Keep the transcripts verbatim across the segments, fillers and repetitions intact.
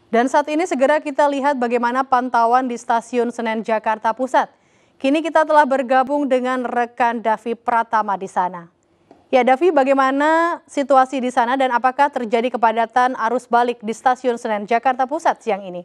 Dan saat ini segera kita lihat bagaimana pantauan di Stasiun Senen Jakarta Pusat. Kini kita telah bergabung dengan rekan Davi Pratama di sana. Ya Davi, bagaimana situasi di sana dan apakah terjadi kepadatan arus balik di Stasiun Senen Jakarta Pusat siang ini?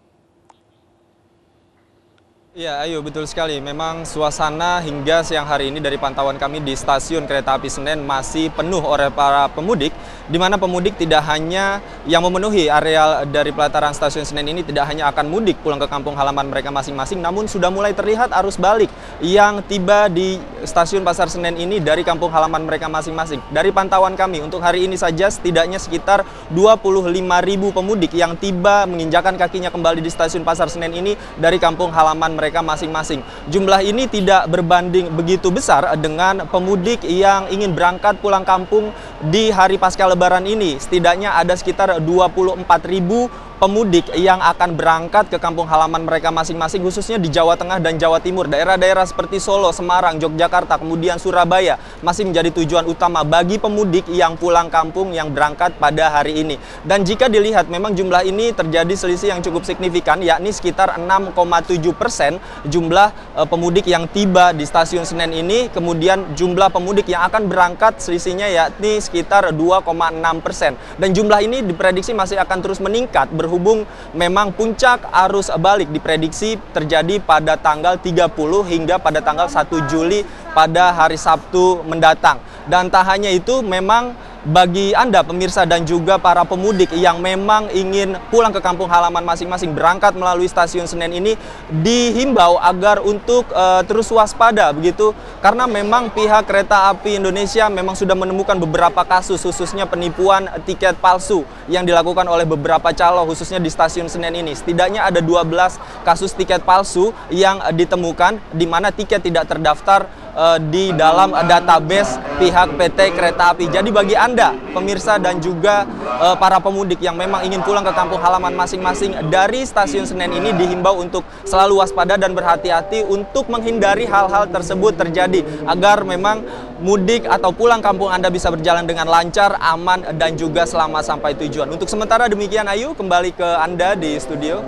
Ya, Ayu, betul sekali. Memang suasana hingga siang hari ini dari pantauan kami di Stasiun Kereta Api Senen masih penuh oleh para pemudik, di mana pemudik tidak hanya yang memenuhi areal dari pelataran Stasiun Senen ini tidak hanya akan mudik pulang ke kampung halaman mereka masing-masing, namun sudah mulai terlihat arus balik yang tiba di Stasiun Pasar Senen ini dari kampung halaman mereka masing-masing. Dari pantauan kami, untuk hari ini saja setidaknya sekitar dua puluh lima ribu pemudik yang tiba menginjakan kakinya kembali di Stasiun Pasar Senen ini dari kampung halaman mereka masing-masing. Jumlah ini tidak berbanding begitu besar dengan pemudik yang ingin berangkat pulang kampung di hari pasca Lebaran ini. Setidaknya ada sekitar dua puluh empat ribu pemudik yang akan berangkat ke kampung halaman mereka masing-masing, khususnya di Jawa Tengah dan Jawa Timur. Daerah-daerah seperti Solo, Semarang, Yogyakarta, kemudian Surabaya masih menjadi tujuan utama bagi pemudik yang pulang kampung yang berangkat pada hari ini. Dan jika dilihat memang jumlah ini terjadi selisih yang cukup signifikan, yakni sekitar enam koma tujuh persen jumlah e, pemudik yang tiba di Stasiun Senen ini, kemudian jumlah pemudik yang akan berangkat selisihnya yakni sekitar dua koma enam persen. Dan jumlah ini diprediksi masih akan terus meningkat berhubung memang puncak arus balik diprediksi terjadi pada tanggal tiga puluh hingga pada tanggal satu Juli pada hari Sabtu mendatang. Dan tak hanya itu, memang bagi Anda pemirsa dan juga para pemudik yang memang ingin pulang ke kampung halaman masing-masing berangkat melalui Stasiun Senen ini dihimbau agar untuk uh, terus waspada begitu, karena memang pihak Kereta Api Indonesia memang sudah menemukan beberapa kasus khususnya penipuan tiket palsu yang dilakukan oleh beberapa calo khususnya di Stasiun Senen ini. Setidaknya ada dua belas kasus tiket palsu yang ditemukan di mana tiket tidak terdaftar uh, di dalam database pihak P T Kereta Api. Jadi bagi Anda pemirsa dan juga uh, para pemudik yang memang ingin pulang ke kampung halaman masing-masing dari Stasiun Senen ini dihimbau untuk selalu waspada dan berhati-hati untuk menghindari hal-hal tersebut terjadi agar memang mudik atau pulang kampung Anda bisa berjalan dengan lancar, aman dan juga selamat sampai tujuan. Untuk sementara demikian, Ayu, kembali ke Anda di studio.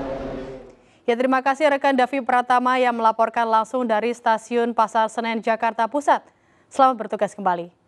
Ya, terima kasih rekan Davi Pratama yang melaporkan langsung dari Stasiun Pasar Senen Jakarta Pusat. Selamat bertugas kembali.